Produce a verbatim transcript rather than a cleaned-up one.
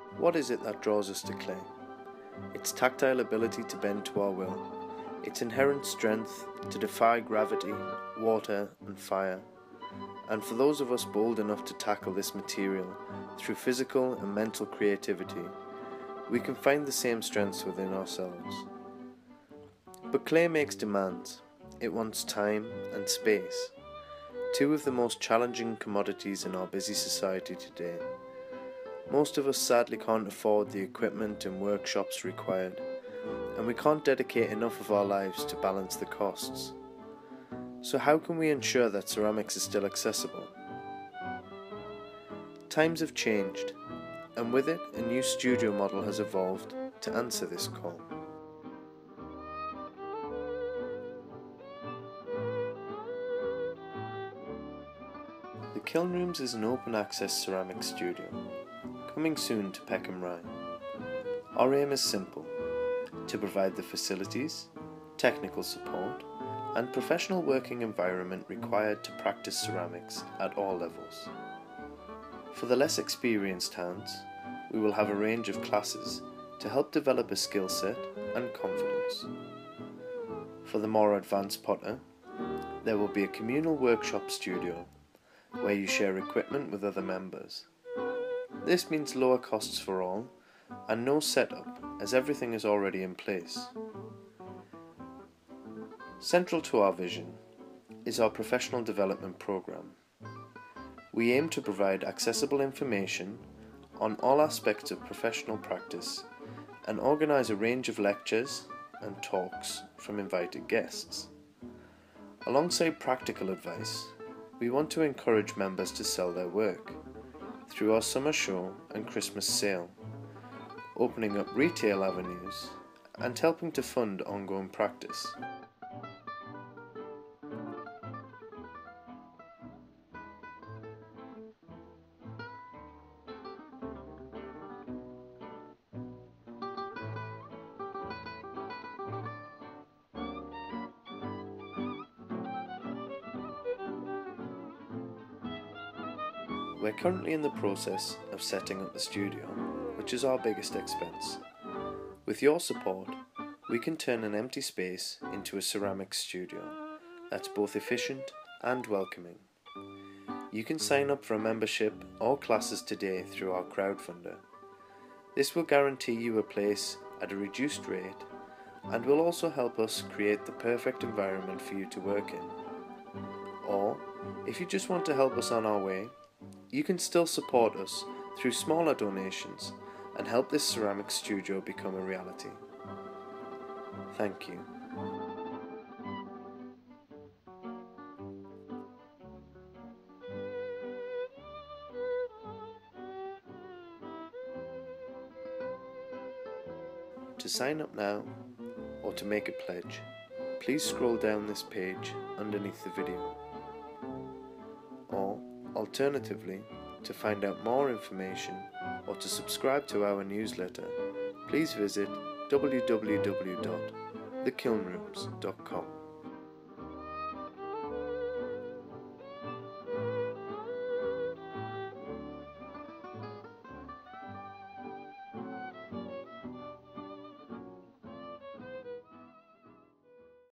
What is it that draws us to clay? Its tactile ability to bend to our will, its inherent strength to defy gravity, water and fire, and for those of us bold enough to tackle this material through physical and mental creativity, we can find the same strengths within ourselves. But clay makes demands. It wants time and space, two of the most challenging commodities in our busy society today. Most of us sadly can't afford the equipment and workshops required, and we can't dedicate enough of our lives to balance the costs. So how can we ensure that ceramics is still accessible? Times have changed, and with it a new studio model has evolved to answer this call. The Kiln Rooms is an open access ceramics studio, coming soon to Peckham Rye. Our aim is simple, to provide the facilities, technical support and professional working environment required to practice ceramics at all levels. For the less experienced hands, we will have a range of classes to help develop a skill set and confidence. For the more advanced potter, there will be a communal workshop studio where you share equipment with other members. This means lower costs for all and no setup, as everything is already in place. Central to our vision is our professional development program. We aim to provide accessible information on all aspects of professional practice and organise a range of lectures and talks from invited guests. Alongside practical advice, we want to encourage members to sell their work through our summer show and Christmas sale, opening up retail avenues and helping to fund ongoing practice. We're currently in the process of setting up the studio, which is our biggest expense. With your support, we can turn an empty space into a ceramics studio that's both efficient and welcoming. You can sign up for a membership or classes today through our crowdfunder. This will guarantee you a place at a reduced rate and will also help us create the perfect environment for you to work in. Or, if you just want to help us on our way, you can still support us through smaller donations and help this ceramics studio become a reality. Thank you. To sign up now or to make a pledge, please scroll down this page underneath the video. Or, alternatively, to find out more information or to subscribe to our newsletter, please visit w w w dot the kiln rooms dot com.